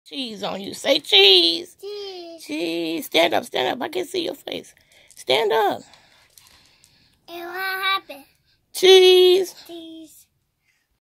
Cheese on you. Say cheese. Cheese. Cheese. Stand up, stand up. I can see your face. Stand up. And what happened? Cheese.